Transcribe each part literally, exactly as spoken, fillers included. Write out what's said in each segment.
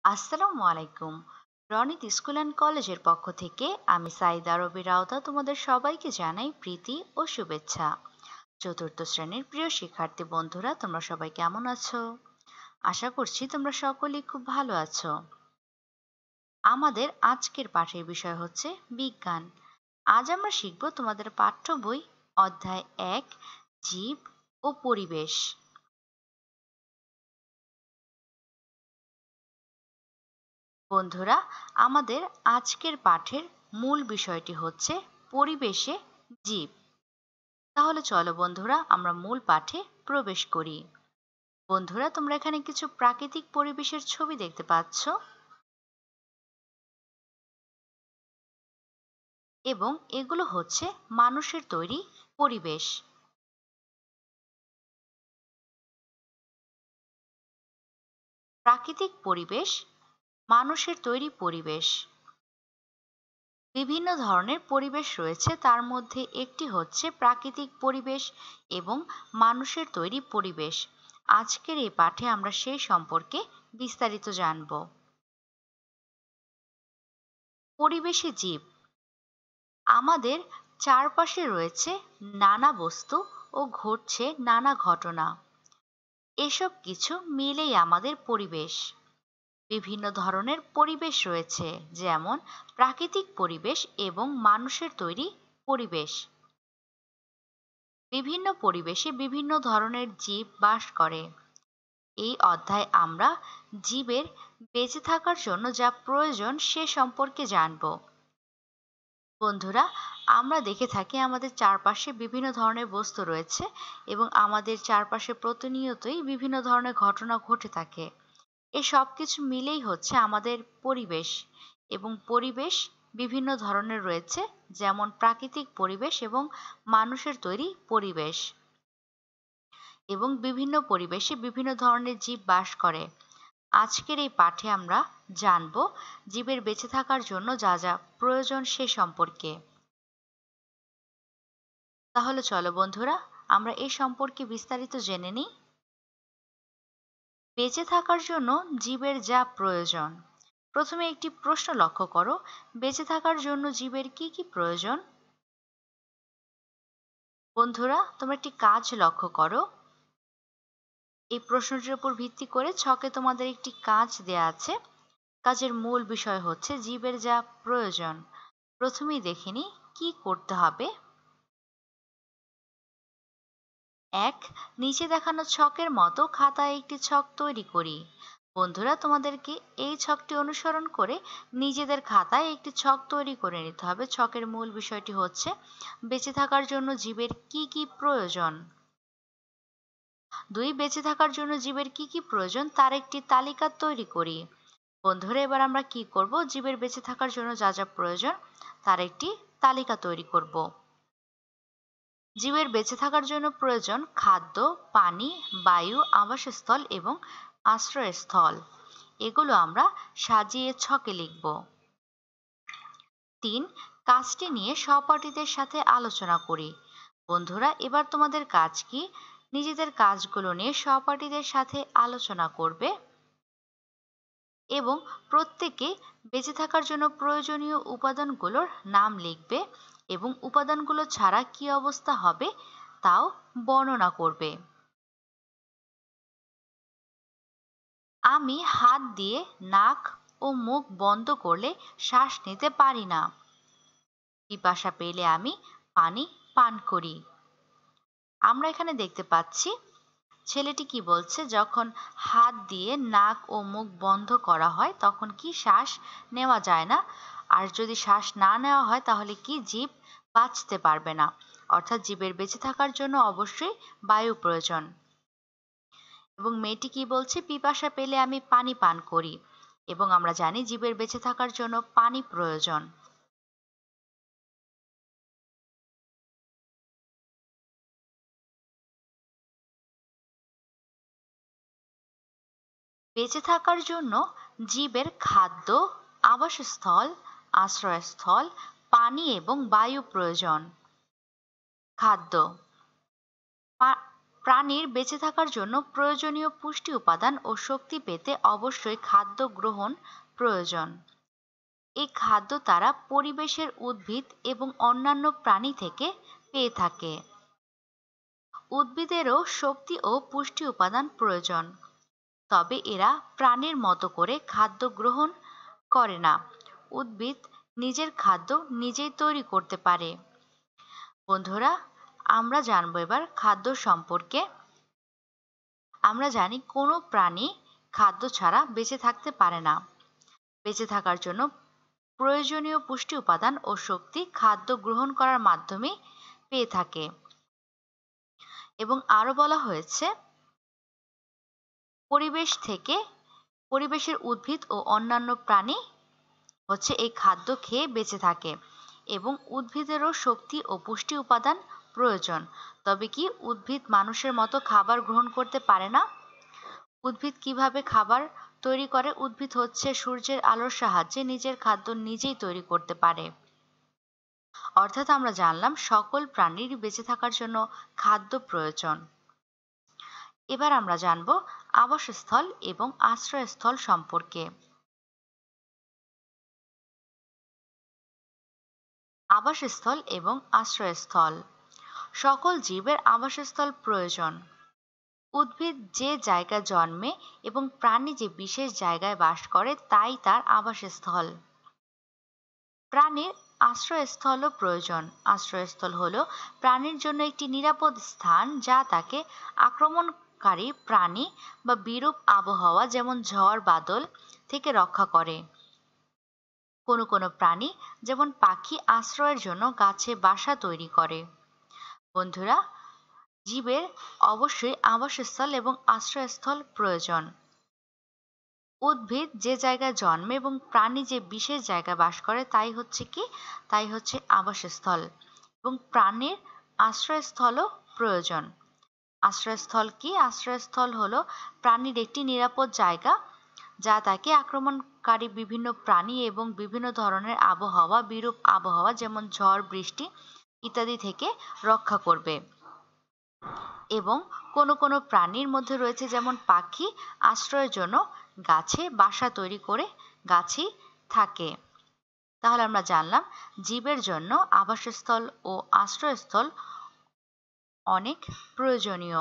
আসসালামু আলাইকুম। Ronit school and কলেজের পক্ষ থেকে আমি সাইদা রবি রাউতা তোমাদের সবাইকে জানাই প্রীতি ও শুভেচ্ছা। চতুর্থ শ্রেণীর প্রিয় শিক্ষার্থী বন্ধুরা, তোমরা সবাই কেমন আছো? আশা করছি তোমরা সকলেই খুব ভালো আছো। আমাদের আজকের পাঠের বিষয় হচ্ছে বিজ্ঞান। আজ আমরা শিখব তোমাদের পাঠ্য বই অধ্যায় এক, জীব ও পরিবেশ। বন্ধুরা, আমাদের আজকের পাঠের মূল বিষয়টি হচ্ছে পরিবেশে জীব। তাহলে চলো বন্ধুরা, আমরা মূল পাঠে প্রবেশ করি। বন্ধুরা, তোমরা এখানে কিছু প্রাকৃতিক পরিবেশের ছবি দেখতে পাচ্ছ এবং এগুলো হচ্ছে মানুষের তৈরি পরিবেশ। প্রাকৃতিক পরিবেশ, মানুষের তৈরি পরিবেশ। বিভিন্ন ধরনের পরিবেশ রয়েছে, তার মধ্যে একটি হচ্ছে প্রাকৃতিক পরিবেশ এবং মানুষের তৈরি পরিবেশ। আজকের এই পাঠে আমরা সেই সম্পর্কে বিস্তারিত জানব। পরিবেশে জীব। আমাদের চারপাশে রয়েছে নানা বস্তু ও ঘটছে নানা ঘটনা। এসব কিছু মিলেই আমাদের পরিবেশ। বিভিন্ন ধরনের পরিবেশ রয়েছে, যেমন প্রাকৃতিক পরিবেশ এবং মানুষের তৈরি পরিবেশ। বিভিন্ন পরিবেশে বিভিন্ন ধরনের জীব বাস করে। এই অধ্যায়ে আমরা জীবের বেঁচে থাকার জন্য যা প্রয়োজন সে সম্পর্কে জানব। বন্ধুরা, আমরা দেখে থাকি আমাদের চারপাশে বিভিন্ন ধরনের বস্তু রয়েছে এবং আমাদের চারপাশে প্রতিনিয়তই বিভিন্ন ধরনের ঘটনা ঘটে থাকে। এই সব কিছু মিলেই হচ্ছে আমাদের পরিবেশ এবং পরিবেশ বিভিন্ন ধরনের রয়েছে, যেমন প্রাকৃতিক পরিবেশ এবং মানুষের তৈরি পরিবেশ। এবং বিভিন্ন পরিবেশে বিভিন্ন ধরনের জীব বাস করে। আজকের এই পাঠে আমরা জানব জীবের বেঁচে থাকার জন্য যা যা প্রয়োজন সে সম্পর্কে। তাহলে চলো বন্ধুরা, আমরা এই সম্পর্কে বিস্তারিত জেনে নিই। বেঁচে থাকার জন্য জীবের যা প্রয়োজন। প্রথমে একটি প্রশ্ন লক্ষ্য করো, বেঁচে থাকার জন্য জীবের কি কি প্রয়োজন? বন্ধুরা, তোমরা একটি কাজ লক্ষ্য করো। এই প্রশ্নটির উপর ভিত্তি করে ছকে তোমাদের একটি কাজ দেয়া আছে। কাজের মূল বিষয় হচ্ছে জীবের যা প্রয়োজন। প্রথমেই দেখে নিই কি করতে হবে। এক, নিচে দেখানো ছকের মতো খাতায় একটি ছক তৈরি করি। বন্ধুরা, তোমাদেরকে এই ছকটি অনুসরণ করে নিজেদের খাতায় একটি ছক তৈরি করে নিতে হবে। ছকের মূল বিষয়টি হচ্ছে বেঁচে থাকার জন্য জীবের কি কি প্রয়োজন। দুই, বেঁচে থাকার জন্য জীবের কি কি প্রয়োজন তার একটি তালিকা তৈরি করি। বন্ধুরা, এবার আমরা কি করব, জীবের বেঁচে থাকার জন্য যা যা প্রয়োজন তার একটি তালিকা তৈরি করব। জীবের বেঁচে থাকার জন্য প্রয়োজন খাদ্য, পানি, বায়ু, আবাসস্থল এবং আশ্রয়স্থল। এগুলো আমরা সাজিয়ে ছকে লিখব। তিন, কাজটি নিয়ে সহপাঠীদের সাথে আলোচনা করি। বন্ধুরা, এবার তোমাদের কাজ কি, নিজেদের কাজগুলো নিয়ে সহপাঠীদের সাথে আলোচনা করবে এবং প্রত্যেকে বেঁচে থাকার জন্য প্রয়োজনীয় উপাদানগুলোর নাম লিখবে এবং উপাদানগুলো ছাড়া কি অবস্থা হবে তাও বর্ণনা করবে। আমি হাত দিয়ে নাক ও মুখ বন্ধ করলে শ্বাস নিতে পারি না। পিপাসা পেলে আমি পানি পান করি। আমরা এখানে দেখতে পাচ্ছি ছেলেটি কি বলছে, যখন হাত দিয়ে নাক ও মুখ বন্ধ করা হয় তখন কি শ্বাস নেওয়া যায় না, আর যদি শ্বাস না নেওয়া হয় তাহলে কি জীব বাঁচতে পারবে না। অর্থাৎ জীবের বেঁচে থাকার জন্য অবশ্যই বায়ু প্রয়োজন। এবং মেয়েটি কি বলছে, পিপাসা পেলে আমি পানি পান করি। এবং আমরা জানি জীবের বেঁচে থাকার জন্য পানি প্রয়োজন। বেঁচে থাকার জন্য জীবের খাদ্য, আবাসস্থল, আশ্রয়স্থল, পানি এবং বায়ু প্রয়োজন। খাদ্য, প্রাণীর বেঁচে থাকার জন্য প্রয়োজনীয় পুষ্টি উপাদান ও শক্তি পেতে অবশ্যই খাদ্য গ্রহণ প্রয়োজন। এই খাদ্য তারা পরিবেশের উদ্ভিদ এবং অন্যান্য প্রাণী থেকে পেয়ে থাকে। উদ্ভিদেরও শক্তি ও পুষ্টি উপাদান প্রয়োজন, তবে এরা প্রাণীর মতো করে খাদ্য গ্রহণ করে না। উদ্ভিদ নিজের খাদ্য নিজেই তৈরি করতে পারে। বন্ধুরা, আমরা জানবো এবার খাদ্য সম্পর্কে। আমরা জানি কোনো প্রাণী খাদ্য ছাড়া বেঁচে থাকতে পারে না। বেঁচে থাকার জন্য প্রয়োজনীয় পুষ্টি উপাদান ও শক্তি খাদ্য গ্রহণ করার মাধ্যমে পেয়ে থাকে। এবং আরো বলা হয়েছে পরিবেশ থেকে, পরিবেশের উদ্ভিদ ও অন্যান্য প্রাণী হচ্ছে এই খাদ্য খেয়ে বেঁচে থাকে এবং উদ্ভিদেরও শক্তি ও পুষ্টি উপাদান প্রয়োজন। তবে কি উদ্ভিদ মানুষের মতো খাবার গ্রহণ করতে পারে না? উদ্ভিদ কিভাবে খাবার তৈরি করে? উদ্ভিদ হচ্ছে সূর্যের আলোর সাহায্যে নিজের খাদ্য নিজেই তৈরি করতে পারে। অর্থাৎ আমরা জানলাম সকল প্রাণীর বেঁচে থাকার জন্য খাদ্য প্রয়োজন। এবার আমরা জানব আবাসস্থল এবং আশ্রয়স্থল সম্পর্কে। আবাসস্থল এবং আশ্রয়স্থল। সকল জীবের আবাসস্থল প্রয়োজন। উদ্ভিদ যে জায়গায় জন্মে এবং প্রাণী যে বিশেষ জায়গায় বাস করে তাই তার আবাসস্থল। প্রাণীর আশ্রয়স্থলও প্রয়োজন। আশ্রয়স্থল হলো প্রাণীর জন্য একটি নিরাপদ স্থান যা তাকে আক্রমণকারী প্রাণী বা বিরূপ আবহাওয়া যেমন ঝড় বাদল থেকে রক্ষা করে। কোনো কোনো প্রাণী যেমন পাখি আশ্রয়ের জন্য গাছে বাসা তৈরি করে। বন্ধুরা, জীবের অবশ্যই আবাসস্থল এবং আশ্রয়স্থল প্রয়োজন। উদ্ভিদ যে জায়গায় জন্মে এবং প্রাণী যে বিশেষ জায়গায় বাস করে তাই হচ্ছে কি তাই হচ্ছে আবাসস্থল, এবং প্রাণীর আশ্রয়স্থলও প্রয়োজন। আশ্রয়স্থল কি? আশ্রয়স্থল হলো প্রাণীর একটি নিরাপদ জায়গা যা তাকে আক্রমণকারী বিভিন্ন প্রাণী এবং বিভিন্ন ধরনের আবহাওয়া, বিরূপ আবহাওয়া যেমন ঝড় বৃষ্টি ইত্যাদি থেকে রক্ষা করবে। এবং কোনো কোনো প্রাণীর মধ্যে রয়েছে যেমন পাখি আশ্রয়ের জন্য গাছে বাসা তৈরি করে গাছেই থাকে। তাহলে আমরা জানলাম জীবের জন্য আবাসস্থল ও আশ্রয়স্থল অনেক প্রয়োজনীয়।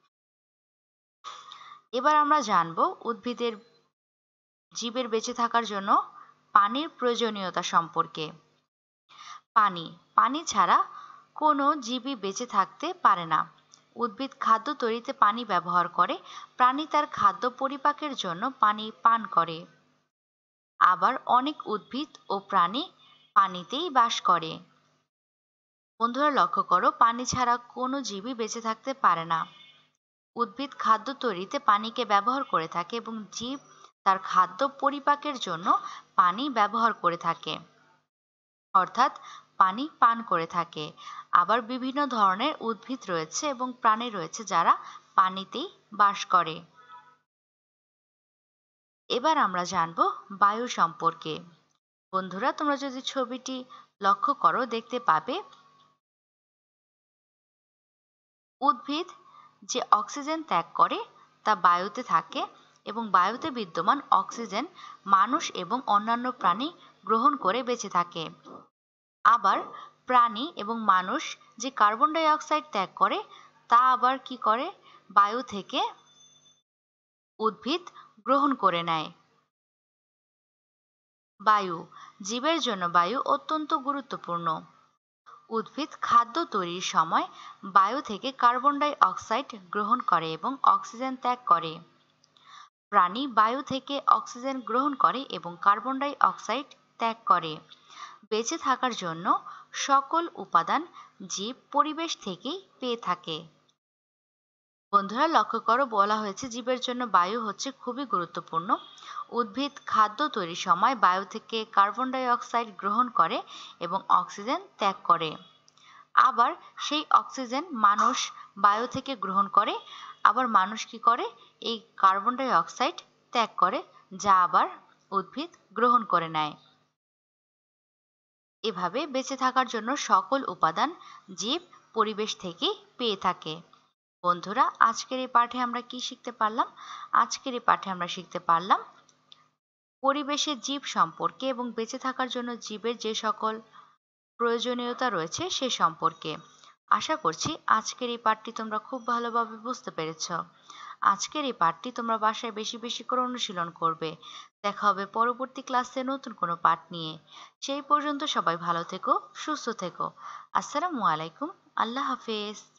এবার আমরা জানব উদ্ভিদের জীবের বেঁচে থাকার জন্য পানির প্রয়োজনীয়তা সম্পর্কে। পানি পানি ছাড়া কোনো জীবই বেঁচে থাকতে পারে না। উদ্ভিদ খাদ্য তৈরিতে পানি ব্যবহার করে। প্রাণী তার খাদ্য পরিপাকের জন্য পানি পান করে। আবার অনেক উদ্ভিদ ও প্রাণী পানিতেই বাস করে। বন্ধুরা, লক্ষ্য করো পানি ছাড়া কোনো জীবই বেঁচে থাকতে পারে না। উদ্ভিদ খাদ্য তৈরিতে পানিকে ব্যবহার করে থাকে এবং জীব তার খাদ্য পরিপাকের জন্য পানি ব্যবহার করে থাকে, অর্থাৎ পানি পান করে থাকে। আবার বিভিন্ন ধরনের উদ্ভিদ রয়েছে এবং প্রাণী রয়েছে যারা পানিতেই বাস করে। এবার আমরা জানব বায়ু সম্পর্কে। বন্ধুরা, তোমরা যদি ছবিটি লক্ষ্য করো দেখতে পাবে উদ্ভিদ যে অক্সিজেন ত্যাগ করে তা বায়ুতে থাকে এবং বায়ুতে বিদ্যমান অক্সিজেন মানুষ এবং অন্যান্য প্রাণী গ্রহণ করে বেঁচে থাকে। আবার প্রাণী এবং মানুষ যে কার্বন ডাই অক্সাইড ত্যাগ করে তা আবার কি করে? বায়ু থেকে উদ্ভিদ গ্রহণ করে নেয়। বায়ু জীবের জন্য বায়ু অত্যন্ত গুরুত্বপূর্ণ। উদ্ভিদ খাদ্য তৈরির সময় বায়ু থেকে কার্বন ডাই অক্সাইড গ্রহণ করে এবং অক্সিজেন ত্যাগ করে। প্রাণী বায়ু থেকে অক্সিজেন গ্রহণ করে এবং কার্বন ডাই অক্সাইড ত্যাগ করে। বেঁচে থাকার জন্য সকল উপাদান জীব পরিবেশ থেকেই পেয়ে থাকে। বন্ধুরা, লক্ষ্য করো বলা হয়েছে জীবের জন্য বায়ু হচ্ছে খুবই গুরুত্বপূর্ণ। উদ্ভিদ খাদ্য তৈরির সময় বায়ু থেকে কার্বন ডাই অক্সাইড গ্রহণ করে এবং অক্সিজেন ত্যাগ করে। আবার সেই অক্সিজেন মানুষ বায়ু থেকে গ্রহণ করে। আবার মানুষ কি করে? এই কার্বন ডাই অক্সাইড ত্যাগ করে, যা আবার উদ্ভিদ গ্রহণ করে নেয়। এভাবে বেঁচে থাকার জন্য সকল উপাদান জীব পরিবেশ থেকেই পেয়ে থাকে। বন্ধুরা, আজকের এই পাঠে আমরা কি শিখতে পারলাম? আজকের এই পাঠে আমরা শিখতে পারলাম পরিবেশের জীব সম্পর্কে এবং বেঁচে থাকার জন্য জীবের যে সকল প্রয়োজনীয়তা রয়েছে সে সম্পর্কে। আশা করছি আজকের এই পাঠটি তোমরা খুব ভালোভাবে বুঝতে পেরেছ। আজকের এই পাঠটি তোমরা বাসায় বেশি বেশি করে অনুশীলন করবে। দেখা হবে পরবর্তী ক্লাসে নতুন কোনো পাঠ নিয়ে। সেই পর্যন্ত সবাই ভালো থেকো, সুস্থ থেকো। আসসালামু আলাইকুম। আল্লাহ হাফেজ।